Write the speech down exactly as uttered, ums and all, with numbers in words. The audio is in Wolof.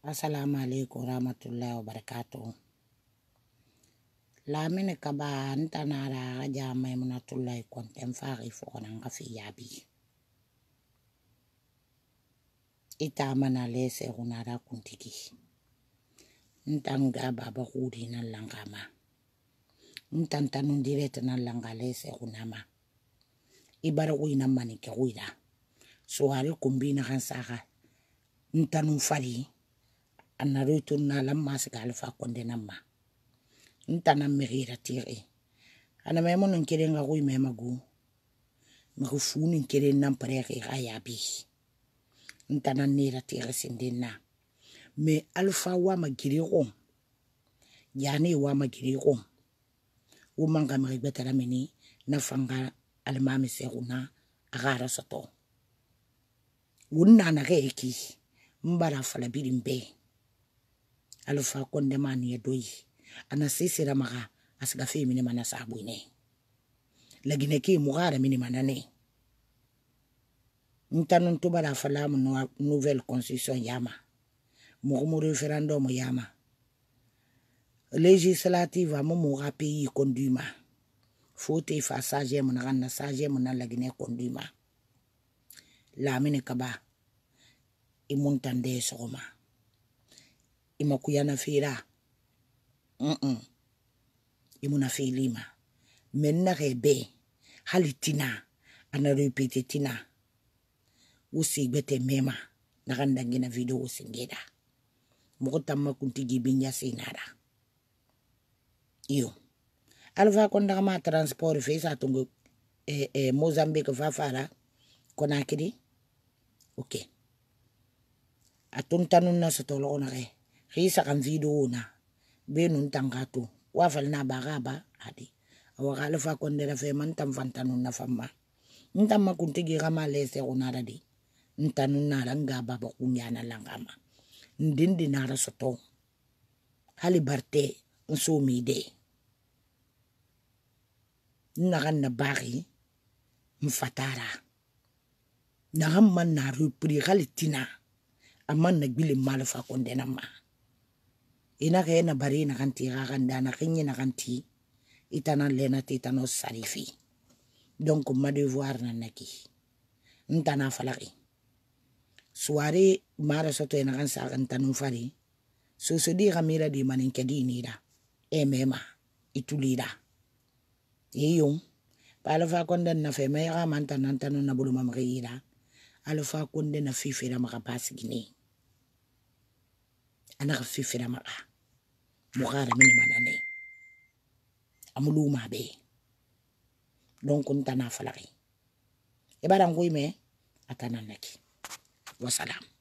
Assalamualaikum warahmatullahi wabarakatuh. Lamine kaba ntanara raja Maimunatullahi kontem fari fona ngafi yabi. Ita mana lese hunara kuntiki. Ntanga baba hudi na langama. Ntantanun direte na langa lese hunama. Ibara uina manike uida. Soari kumbina kansaka. Ntanun fari. Anarutu na lamma sigalfa konde namma. Ntana merira tire. Ana memo nkere nga hui mema gu. Mekufuni nkere nampareke hayabi. Ntana nira tire sindena. Me alfa wa magiriro. Yani wa magiriro. Umanga meribetara mini. Nafanga alimami seruna. Agara soto. Wunna na reiki. Mbara falabiri mbe. Alfa konde mani edoi. Ana sisi ramaga asgafi mini mana sabuine. Lagine ki mugara mini manane. Ntanun tubara falamu nouvelle constitution yama. Mugumu referendum yama. Législative amu muga pays conduima. Fote fa sage muna gana sage muna lagine conduima. Lamine kaba. Imuntande sogoma. Imakuyana fira. Mm-mm. Imuna filima. Menna rebe. Halitina. Ana repete tina. Usi bete mema. Nakandangina video usingeda. Mukutama kuntigi binya sinara. Iyo. Alfa konda ma transport fesa tungu eh, eh, Mozambique fafara. Konakiri. Okay. Atuntanun na sa tolo na kay. Kisa kan video na. Benun tangatu. Wafal na bagaba. Adi. Awakala fa kondera fe man tam fantanun na fama. Ntama kuntigi kama lese unara di. Ntanun na ranga baba kunyana langama. Ndindi nara soto. Halibarte. Nsumide. Nagan na baki. Mfatara. Nagamman na rupri halitina. Aman nagbili malafa kondena ma. Ina kaya na bari na kanti kakanda na kinyi na kanti. Itanan lena titano sarifi. Donc ma devoir na naki. Ntana falaki. Suwari mara soto ina kansa kantanong fari. Susudi kamira di maninkedi nida. Emema. Itulida. Iyong. Palafa konda na fe may kamantan nantanon na buluma makihira. Alafa konda na fifira makapasi gini. Anak fifira maka. Mukara mini manane. Amuluma be. Don kunta na falaki. Ibarang kuy me. Atanan naki. Wassalam.